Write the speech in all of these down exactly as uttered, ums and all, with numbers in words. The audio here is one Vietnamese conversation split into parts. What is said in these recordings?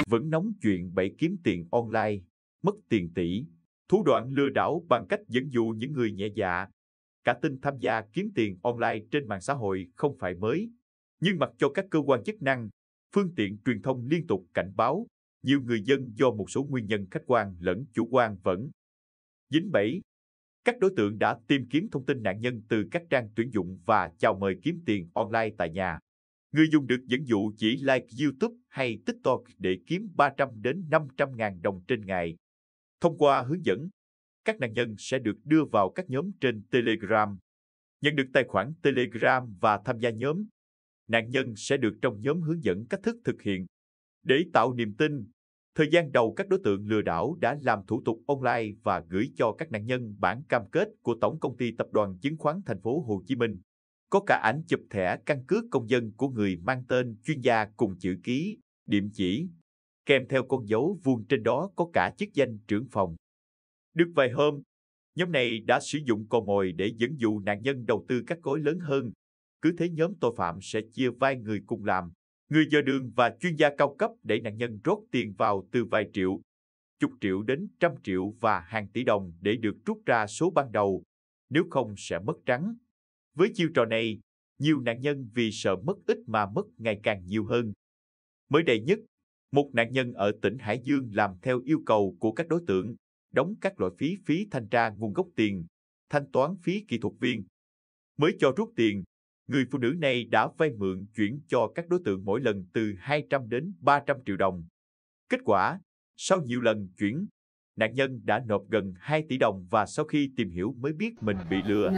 vẫn nóng chuyện bẫy kiếm tiền online, mất tiền tỷ, thủ đoạn lừa đảo bằng cách dẫn dụ những người nhẹ dạ. Cả tin tham gia kiếm tiền online trên mạng xã hội không phải mới, nhưng mặc cho các cơ quan chức năng, phương tiện truyền thông liên tục cảnh báo, nhiều người dân do một số nguyên nhân khách quan lẫn chủ quan vẫn dính bẫy. Các đối tượng đã tìm kiếm thông tin nạn nhân từ các trang tuyển dụng và chào mời kiếm tiền online tại nhà. Người dùng được dẫn dụ chỉ like YouTube hay TikTok để kiếm ba trăm đến năm trăm ngàn đồng trên ngày. Thông qua hướng dẫn, các nạn nhân sẽ được đưa vào các nhóm trên Telegram. Nhận được tài khoản Telegram và tham gia nhóm, nạn nhân sẽ được trong nhóm hướng dẫn cách thức thực hiện. Để tạo niềm tin, thời gian đầu các đối tượng lừa đảo đã làm thủ tục online và gửi cho các nạn nhân bản cam kết của Tổng công ty Tập đoàn Chứng khoán Thành phố Hồ Chí Minh. Có cả ảnh chụp thẻ căn cước công dân của người mang tên chuyên gia cùng chữ ký, điểm chỉ, kèm theo con dấu vuông trên đó có cả chức danh trưởng phòng. Được vài hôm, nhóm này đã sử dụng cò mồi để dẫn dụ nạn nhân đầu tư các gói lớn hơn. Cứ thế nhóm tội phạm sẽ chia vai người cùng làm, người dò đường và chuyên gia cao cấp để nạn nhân rót tiền vào từ vài triệu, chục triệu đến trăm triệu và hàng tỷ đồng để được rút ra số ban đầu, nếu không sẽ mất trắng. Với chiêu trò này, nhiều nạn nhân vì sợ mất ít mà mất ngày càng nhiều hơn. Mới đây nhất, một nạn nhân ở tỉnh Hải Dương làm theo yêu cầu của các đối tượng, đóng các loại phí phí thanh tra nguồn gốc tiền, thanh toán phí kỹ thuật viên. Mới cho rút tiền, người phụ nữ này đã vay mượn chuyển cho các đối tượng mỗi lần từ hai trăm đến ba trăm triệu đồng. Kết quả, sau nhiều lần chuyển, nạn nhân đã nộp gần hai tỷ đồng và sau khi tìm hiểu mới biết mình bị lừa.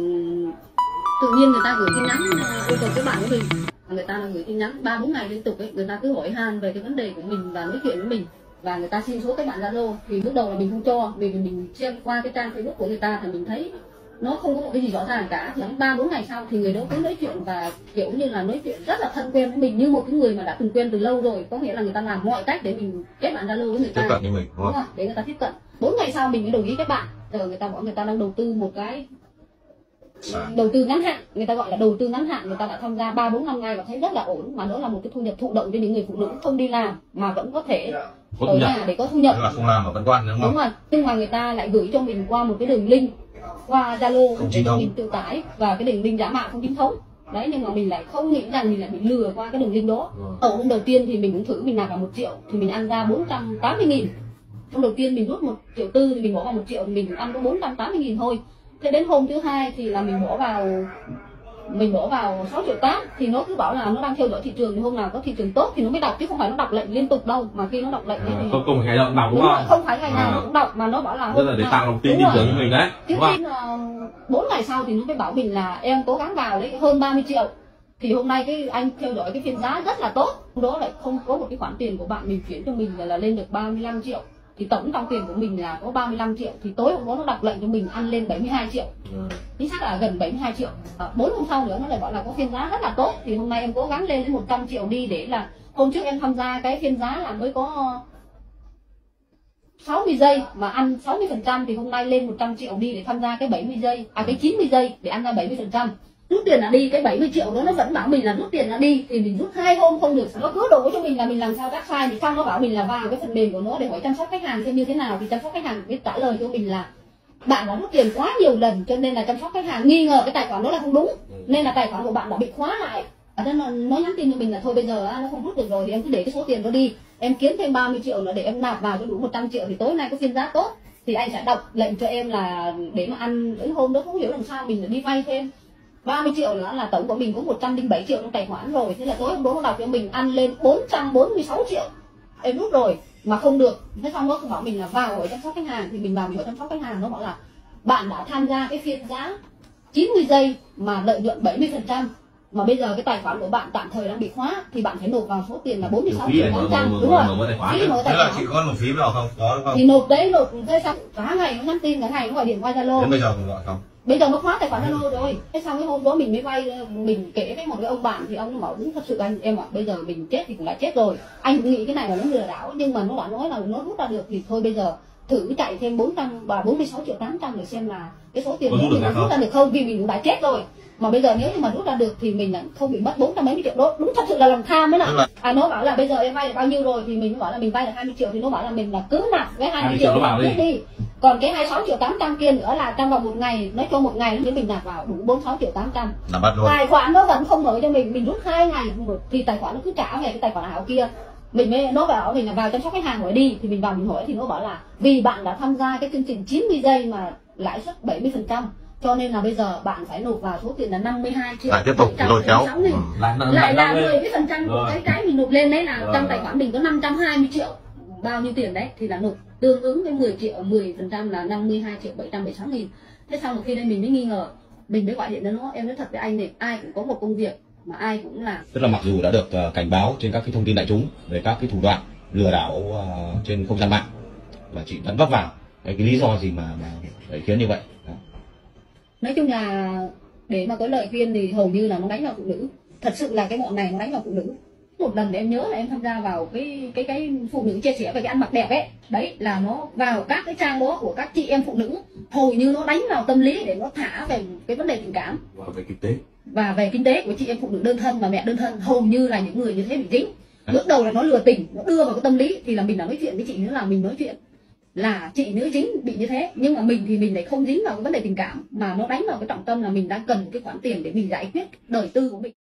Tự nhiên người ta gửi tin nhắn yêu cầu kết bạn với mình, người ta là gửi tin nhắn ba bốn ngày liên tục ấy, người ta cứ hỏi han về cái vấn đề của mình và nói chuyện với mình và người ta xin số kết bạn Zalo. Thì lúc đầu là mình không cho, vì mình xem qua cái trang Facebook của người ta thì mình thấy nó không có một cái gì rõ ràng cả. Khoảng ba bốn ngày sau thì người đó cứ nói chuyện và kiểu như là nói chuyện rất là thân quen với mình như một cái người mà đã từng quen từ lâu rồi, có nghĩa là người ta làm mọi cách để mình kết bạn Zalo với người ta. Tiếp cận với mình, đúng rồi, để người ta tiếp cận. bốn ngày sau mình mới đồng ý kết bạn. Giờ người ta bảo người ta đang đầu tư một cái À. đầu tư ngắn hạn, người ta gọi là đầu tư ngắn hạn, người ta đã tham gia ba bốn năm ngày và thấy rất là ổn, mà đó là một cái thu nhập thụ động cho những người phụ nữ không đi làm mà vẫn có thể có ở nhà để có thu nhập. Là không làm mà vẫn quan, đúng không? Đúng rồi, nhưng mà người ta lại gửi cho mình qua một cái đường link qua Zalo để cho mình tự tải, và cái đường link giả mạo không chính thống. Đấy, nhưng mà mình lại không nghĩ rằng mình lại bị lừa qua cái đường link đó. Ở hôm đầu tiên thì mình cũng thử, mình nạp vào một triệu thì mình ăn ra bốn trăm tám mươi nghìn. Hôm đầu tiên mình rút một triệu tư thì mình bỏ vào một triệu thì mình ăn có bốn trăm tám mươi nghìn thôi. Thế đến hôm thứ hai thì là mình bỏ vào mình bỏ vào sáu triệu tám thì nó cứ bảo là nó đang theo dõi thị trường, thì hôm nào có thị trường tốt thì nó mới đọc, chứ không phải nó đọc lệnh liên tục đâu, mà khi nó đọc lệnh thì không không phải ngày nào đọc đúng, đúng không? Không phải ngày nào à. nó cũng đọc, mà nó bảo là rất là để tạo lòng tin tin tưởng cho mình đấy. Chứ tin là bốn ngày sau thì nó mới bảo mình là em cố gắng vào đấy hơn ba mươi triệu. Thì hôm nay cái anh theo dõi cái phiên giá rất là tốt, hôm đó lại không có một cái khoản tiền của bạn mình chuyển cho mình là, là lên được ba mươi lăm triệu. Thì tổng trong tiền của mình là có ba mươi lăm triệu, thì tối hôm đó nó đọc lệnh cho mình ăn lên bảy mươi hai triệu. Chính xác là gần bảy mươi hai triệu. Bốn hôm sau nữa nó lại bảo là có phiên giá rất là tốt, thì hôm nay em cố gắng lên đến một trăm triệu đi, để là hôm trước em tham gia cái phiên giá là mới có sáu mươi giây mà ăn sáu mươi phần trăm, thì hôm nay lên một trăm triệu đi để tham gia cái bảy mươi giây, à cái chín mươi giây để ăn ra bảy mươi phần trăm. Rút tiền là đi, cái bảy mươi triệu đó nó vẫn bảo mình là rút tiền là đi, thì mình rút hai hôm không được, nó cứ đổ cho mình là mình làm sao các sai, thì xong nó bảo mình là vào cái phần mềm của nó để hỏi chăm sóc khách hàng xem như thế nào, thì chăm sóc khách hàng biết trả lời cho mình là bạn đã rút tiền quá nhiều lần, cho nên là chăm sóc khách hàng nghi ngờ cái tài khoản đó là không đúng, nên là tài khoản của bạn đã bị khóa lại. Ở đó nó, nó nhắn tin cho mình là thôi bây giờ nó không rút được rồi thì em cứ để cái số tiền đó đi, em kiếm thêm ba mươi triệu nữa để em nạp vào cho đủ một trăm triệu, thì tối nay có phiên giá tốt thì anh sẽ đọc lệnh cho em là để mà ăn. Đến hôm đó không hiểu làm sao mình lại đi vay thêm ba mươi triệu nữa, là tổng của mình có một trăm lẻ bảy triệu trong tài khoản rồi. Thế là tối hôm đó nó đọc cho mình ăn lên bốn trăm bốn mươi sáu triệu, em rút rồi mà không được. Thế xong nó bảo mình là vào hỏi chăm sóc khách hàng, thì mình vào hỏi chăm sóc khách hàng, nó bảo là bạn đã tham gia cái phiên giá chín mươi giây mà lợi nhuận bảy mươi phần trăm, mà bây giờ cái tài khoản của bạn tạm thời đang bị khóa, thì bạn phải nộp vào số tiền là bốn mươi sáu triệu tám trăm. Đúng rồi, phí mở tài khoản. Chị có nộp phí vào không? Đó không? Thì nộp đấy, nộp thế xong cả ngày nó nhắn tin, cả ngày nó gọi điện qua Zalo. Đến bây giờ còn gọi không? Bây giờ nó khóa tài khoản Zalo rồi. Thế xong cái hôm đó mình mới vay, mình kể với một cái ông bạn, thì ông bảo đúng thật sự anh em ạ, bây giờ mình chết thì cũng đã chết rồi, anh cũng nghĩ cái này là nó lừa đảo, nhưng mà nó đã nói là nó rút ra được thì thôi bây giờ thử chạy thêm bốn trăm và bốn mươi sáu triệu tám trăm để xem là cái số tiền đó mình rút ra được không, vì mình cũng đã chết rồi. Mà bây giờ nếu như mà rút ra được thì mình không bị mất bốn trăm mấy mươi triệu đó, đúng thật sự là lòng tham ấy nè. Là... À nó bảo là bây giờ em vay được bao nhiêu rồi thì mình mới bảo là mình vay được hai mươi triệu, thì nó bảo là mình là cứ nạp cái hai mươi triệu đó đi. đi còn cái hai mươi sáu triệu tám trăm kia nữa là trong vòng một ngày, nói cho một ngày nếu mình nạp vào đủ bốn mươi sáu triệu tám trăm là bắt luôn. Tài khoản nó vẫn không mở cho mình, mình rút hai ngày thì tài khoản nó cứ trả về cái tài khoản ảo kia. Mình mới nó bảo mình là vào chăm sóc khách hàng hỏi đi, thì mình vào mình hỏi thì nó bảo là vì bạn đã tham gia cái chương trình chín mươi giây mà lãi suất bảy mươi phần trăm, cho nên là bây giờ bạn phải nộp vào số tiền là năm mươi hai triệu lại tiếp tục lôi kéo ừ. lại, lại là mười cái phần trăm của cái cái mình nộp lên đấy, là rồi. Trong tài khoản mình có năm trăm hai mươi triệu bao nhiêu tiền đấy thì là nộp tương ứng với mười triệu, mười phần trăm là năm mươi hai triệu bảy trăm bảy mươi sáu nghìn. Thế xong rồi khi đây mình mới nghi ngờ, mình mới gọi điện cho nó, em nói thật với anh này, ai cũng có một công việc mà ai cũng làm. Tức là mặc dù đã được uh, cảnh báo trên các cái thông tin đại chúng về các cái thủ đoạn lừa đảo uh, trên không gian mạng, và chị vẫn vấp vào cái, cái lý do gì mà mà để khiến như vậy? Đó. Nói chung là để mà có lời khuyên thì hầu như là nó đánh vào phụ nữ, thật sự là cái bọn này nó đánh vào phụ nữ. Một lần em nhớ là em tham gia vào cái cái cái phụ nữ chia sẻ về cái ăn mặc đẹp ấy, đấy là nó vào các cái trang đó của các chị em phụ nữ, hầu như nó đánh vào tâm lý để nó thả về cái vấn đề tình cảm và về kinh tế và về kinh tế của chị em phụ nữ đơn thân và mẹ đơn thân, hầu như là những người như thế bị dính. Bước đầu là nó lừa tình, nó đưa vào cái tâm lý, thì là mình đã nói chuyện với chị nữa, là mình nói chuyện là chị nữ dính bị như thế, nhưng mà mình thì mình lại không dính vào cái vấn đề tình cảm, mà nó đánh vào cái trọng tâm là mình đang cần cái khoản tiền để mình giải quyết đời tư của mình.